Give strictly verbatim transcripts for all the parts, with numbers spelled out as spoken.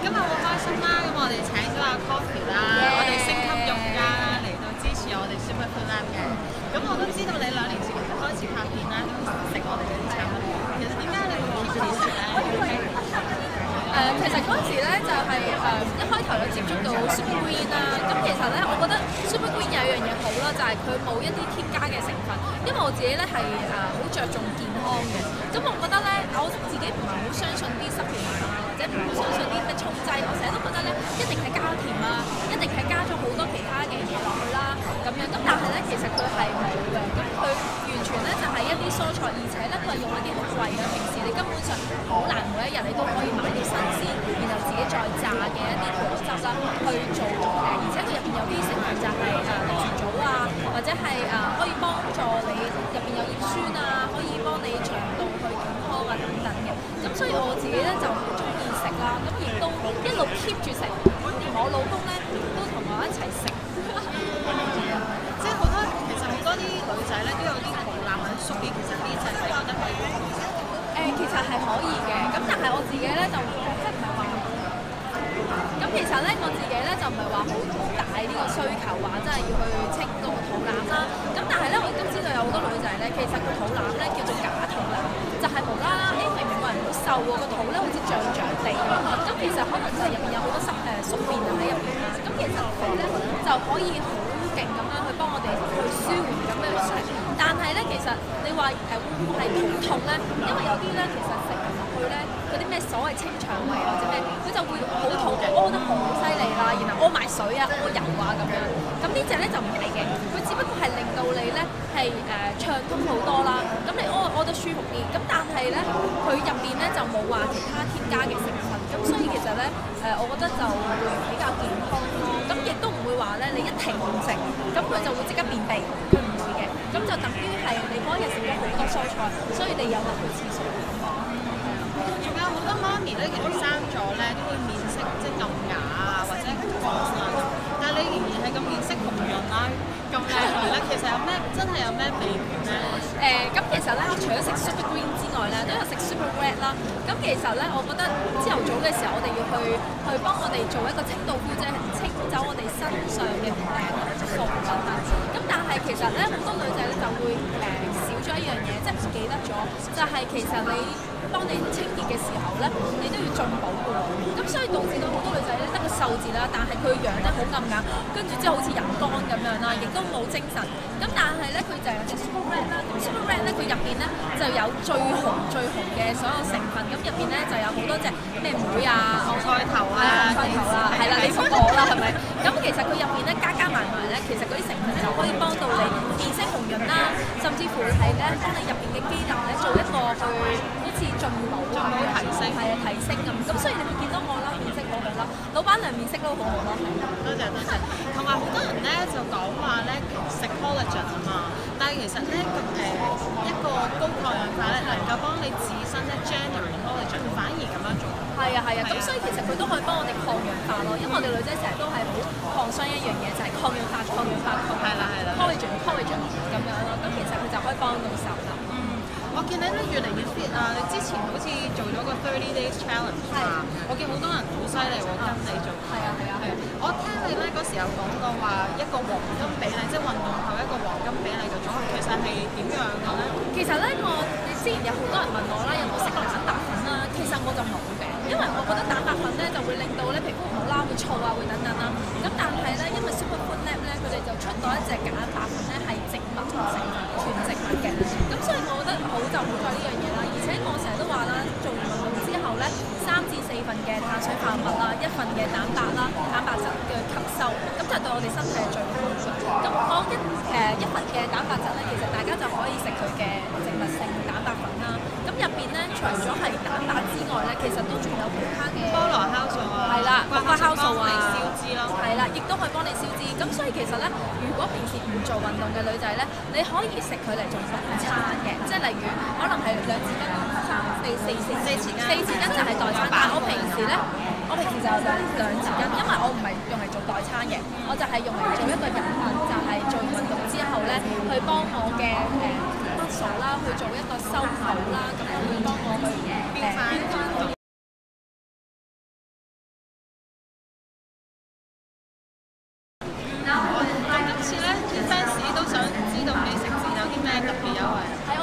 今日好開心啦！咁我哋請咗阿 Coffee 啦，我哋星級用家啦嚟到支持我哋 Super Food Lab 嘅。咁我都知道你兩年前其實開始拍片啦，都食我哋嗰啲產品。其實點解你會 keep 住食咧？ 誒、呃，其實嗰陣時咧就係、是、誒、呃、一開頭就接觸到 Super Green 啦。咁其實咧，我覺得 Super Green 有一樣嘢好啦，就係佢冇一啲添加嘅成分。因為我自己咧係誒好着重健康嘅。咁我覺得咧，我自己唔係好相信啲濕片啊，或者唔好相信啲咩沖劑。我成日都覺得咧，一定係加甜啊，一定係加咗好多其他嘅嘢落去啦。咁樣咁，但係咧，其實佢係冇嘅。咁佢完全咧就係、是、一啲蔬菜，而且咧佢係用一啲好貴嘅，平時你根本上好難每一日你都可以買到新鮮，然後自己再炸嘅一啲果汁啦去做嘅。而且佢入邊有啲成分就係誒綠樹藻啊，或者係誒、呃、可以幫助你入邊有葉酸啊，可以幫你腸道去健康啊等等嘅。咁所以我自己咧就好中意食啦，咁亦都一路 keep 住食，連我老公咧都同我一齊食。 即係好多其實好多啲女仔咧都有啲肚腩或者縮啲，其實呢隻你覺得可以點樣食？ 誒、其實係可以嘅，咁但係我自己咧就即係唔係話，咁其實咧我自己咧就唔係話好好大呢個需求，話真係要去清嗰個肚腩啦。咁但係咧我亦都知道有好多女仔咧，其實個肚腩咧叫做假肚腩，就係、是、無啦啦誒明明個人好瘦喎，個肚咧好似脹脹地咁。咁其實可能就係入邊有好多濕誒宿便啊喺入邊啦。咁其實佢咧就可以好勁咁樣去幫我哋去舒緩咁樣食。但係咧其實你話誒會唔會係肚痛咧？因為有啲咧其實食落去咧嗰啲咩所謂清腸胃或者咩，佢就會好肚屙得好犀利啦，然後屙埋水啊、屙油啊咁樣。咁呢隻咧就唔係嘅，佢只不過係令到你咧係誒暢通好多啦。咁你屙屙得舒服啲。咁但係咧佢入邊咧就冇話其他添加嘅成分。咁所以其實咧誒、呃，我覺得就會比較健康咯。咁亦都唔會話咧你一停唔食，咁佢就會即刻便秘，佢唔會嘅。咁就等於係你嗰日食咗好多蔬菜，所以你有得去廁所。 仲有好多媽咪咧，其實生咗咧都會面色即係暗啞啊，或者乾啊。但係你仍然係咁面色紅潤啦，咁靚女咧，其實有咩真係有咩秘訣咧？ 誒、咁其實咧，我除咗食 Super Green 之外咧，都有食 Super Red 啦。咁其實咧，我覺得朝頭早嘅時候，我哋要去去幫我哋做一個清道夫，即係清走我哋身上嘅誒素品啊。咁但係其實咧，好多女仔咧就會誒、少咗一樣嘢，即係唔記得咗，就係、其實你當你清潔嘅時候咧，你都要進補嘅喎。咁所以導致到好多女仔咧得個瘦字啦，但係佢樣咧好暗啞，跟住之後好似人乾咁樣啦，亦都冇精神。咁但係咧，佢就有隻 Super Red 啦。咁 Super Red 咧，佢入邊咧就有最紅最紅嘅所有成分。咁入邊咧就有好多隻咩梅啊、 菜頭啊、 菜頭啊，係啦，你講過啦，係咪？咁其實佢入邊咧加加埋埋咧，其實嗰啲成分就可以幫到你面色紅潤啦，甚至乎係咧幫你入邊嘅機能咧做一個去好似進補進補提升， 係啊提升咁。咁所以你會見到我啦，面色好好啦，老闆娘面色都好好咯。 多謝多謝。同埋好多人咧就講話咧食 collagen 啊嘛，但係其實咧誒、一個高抗氧化咧能夠幫你自身咧 generate collagen，反而咁樣做。 係啊係啊，咁所以其實佢都可以幫我哋抗氧化咯，因為我哋女仔成日都係好抗傷一樣嘢，就係、抗氧化、抗氧化、抗氧化。 係啦係啦 collagen collagen 咁樣咯，咁其實佢就可以幫到手啦。 嗯，我見你咧越嚟越 fit 啊！你之前好似做咗個thirty days challenge 啊，我見好多人好犀利喎，跟你做。 係啊係啊係啊。 我聽你咧嗰時有講過話一個黃金比例，即係運動後一個黃金比例嘅組合，其實係點樣嘅咧？ 其實咧，我之前有好多人問我啦，有冇食蛋白粉啦？其實我就冇嘅，因為我覺得蛋白粉咧就會令到咧皮膚唔好啦，會燥啊，會等等啦。咁但係咧，因為 Super Food Lab 咧，佢哋就出到一隻蛋白粉咧係植物成分，全植物嘅。咁所以我覺得好就好在呢樣嘢啦。而且我成日都話啦，做完運動之後咧，三至四份嘅碳水化合物啦，一份嘅蛋白啦，蛋白質嘅吸收，咁就對我哋身體係最好嘅。咁講一誒、一份嘅蛋白質咧，其實大家就可以食佢嘅植物性蛋白粉啦。咁入邊咧，除咗係蛋白之外咧，其實都仲有其他嘅菠蘿酵素啊， 係啦，瓜花酵素啊， 消脂咯， 係啦，亦都可以幫你消脂。咁所以其實咧，如果平時唔做運動嘅女仔咧，你可以食佢嚟做早餐嘅，即係例如可能係兩匙羹、三四四四四匙羹，四匙羹就係代餐。但係我平時咧，我平時就兩兩匙羹，因為我唔係用嚟做代餐嘅，我就係用嚟做一個飲品，就係、是、做完運動之後咧，去幫我嘅誒 muscle 啦，去做一個修補啦，咁樣會幫我去誒。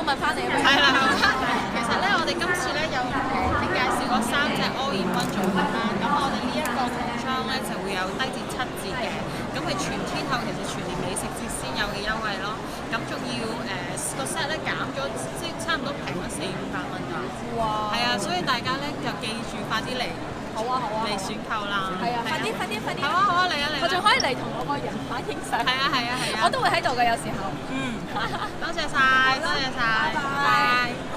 問翻你啊。 係啦，其實咧，我哋今次咧有誒你介紹嗰三隻 all in one 組合啦，咁我哋呢一個套裝咧就會有低至七折嘅，咁佢全天候其實全年美食節先有嘅優惠咯，咁仲要誒個 set 咧減咗，即係差唔多平咗四五百蚊㗎。哇！係啊，所以大家咧就記住快啲嚟。 好啊好啊， 嚟選購啦！ 係啊，快啲快啲快啲！ 好啊好啊，嚟啊嚟！ 我仲可以嚟同我個人牌影相。 係啊係啊係啊！ 我都會喺度嘅，有時候。 嗯，多謝晒，多謝晒，拜拜。